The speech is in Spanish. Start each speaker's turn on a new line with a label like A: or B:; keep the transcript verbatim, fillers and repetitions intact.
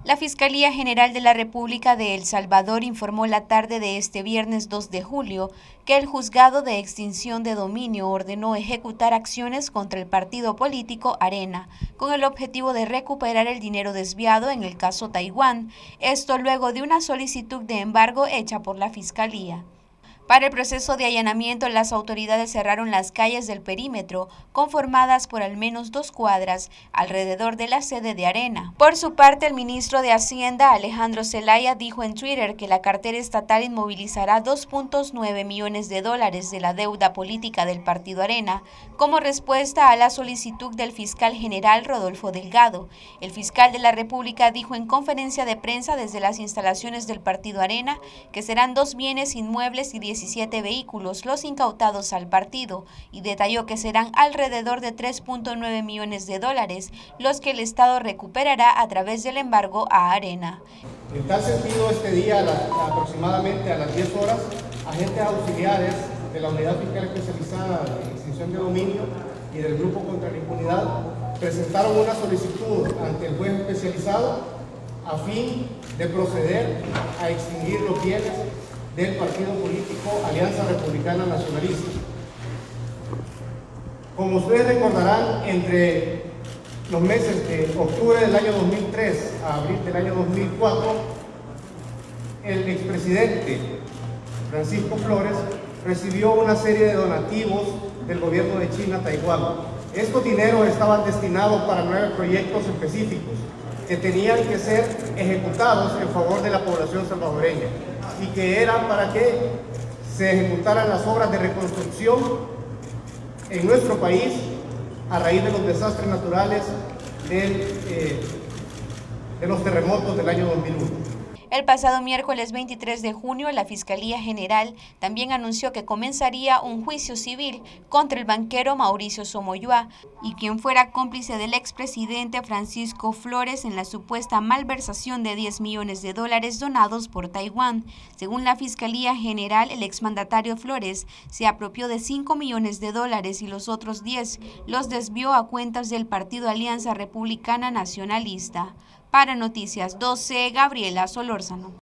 A: La Fiscalía General de la República de El Salvador informó la tarde de este viernes dos de julio que el Juzgado de Extinción de Dominio ordenó ejecutar acciones contra el partido político Arena, con el objetivo de recuperar el dinero desviado en el caso Taiwán, esto luego de una solicitud de embargo hecha por la Fiscalía. Para el proceso de allanamiento, las autoridades cerraron las calles del perímetro, conformadas por al menos dos cuadras, alrededor de la sede de Arena. Por su parte, el ministro de Hacienda, Alejandro Zelaya, dijo en Twitter que la cartera estatal inmovilizará dos punto nueve millones de dólares de la deuda política del partido Arena, como respuesta a la solicitud del fiscal general Rodolfo Delgado. El fiscal de la República dijo en conferencia de prensa desde las instalaciones del partido Arena que serán dos bienes inmuebles y diecisiete vehículos los incautados al partido, y detalló que serán alrededor de tres punto nueve millones de dólares los que el Estado recuperará a través del embargo a Arena.
B: En tal sentido, este día, a la, aproximadamente a las diez horas, agentes auxiliares de la Unidad Fiscal Especializada de Extinción de Dominio y del Grupo contra la Impunidad presentaron una solicitud ante el juez especializado a fin de proceder a extinguir los bienes del partido político Alianza Republicana Nacionalista. Como ustedes recordarán, entre los meses de octubre del año dos mil tres a abril del año dos mil cuatro, el expresidente Francisco Flores recibió una serie de donativos del gobierno de China a Taiwán. Estos dineros estaban destinados para nueve proyectos específicos que tenían que ser ejecutados en favor de la población salvadoreña y que eran para que se ejecutaran las obras de reconstrucción en nuestro país a raíz de los desastres naturales del, eh, de los terremotos del año dos mil uno.
A: El pasado miércoles veintitrés de junio, la Fiscalía General también anunció que comenzaría un juicio civil contra el banquero Mauricio Somoyua y quien fuera cómplice del expresidente Francisco Flores en la supuesta malversación de diez millones de dólares donados por Taiwán. Según la Fiscalía General, el exmandatario Flores se apropió de cinco millones de dólares y los otros diez los desvió a cuentas del partido Alianza Republicana Nacionalista. Para Noticias doce, Gabriela Solórzano.